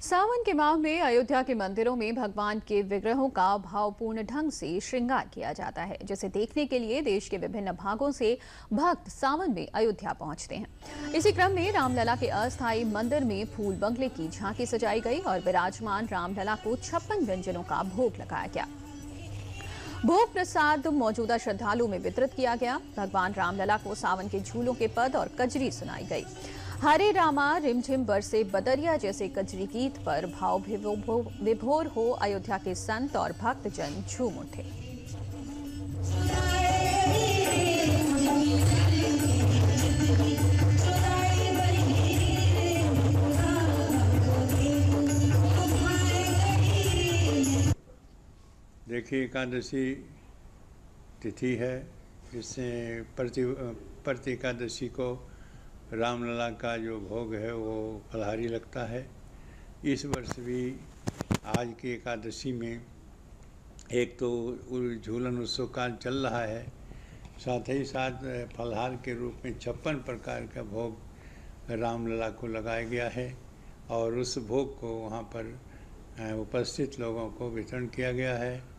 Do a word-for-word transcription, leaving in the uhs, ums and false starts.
सावन के माह में अयोध्या के मंदिरों में भगवान के विग्रहों का भावपूर्ण ढंग से श्रृंगार किया जाता है, जिसे देखने के लिए देश के विभिन्न भागों से भक्त सावन में अयोध्या पहुंचते हैं। इसी क्रम में रामलला के अस्थायी मंदिर में फूल बंगले की झांकी सजाई गई और विराजमान रामलला को छप्पन व्यंजनों का भोग लगाया गया। भोग प्रसाद मौजूदा श्रद्धालुओं में वितरित किया गया। भगवान रामलला को सावन के झूलों के पद और कजरी सुनाई गई। हरे रामा रिमझिम बरसे बदरिया जैसे कजरी गीत पर भाव विभोर हो अयोध्या के संत और भक्तजन झूम उठे। देखिए, एकादशी तिथि है। इससे प्रति प्रति एकादशी को रामलला का जो भोग है वो फलहारी लगता है। इस वर्ष भी आज की एकादशी में एक तो झूलन उत्सव काल चल रहा है, साथ ही साथ फलहार के रूप में छप्पन प्रकार का भोग रामलला को लगाया गया है और उस भोग को वहाँ पर उपस्थित लोगों को वितरण किया गया है।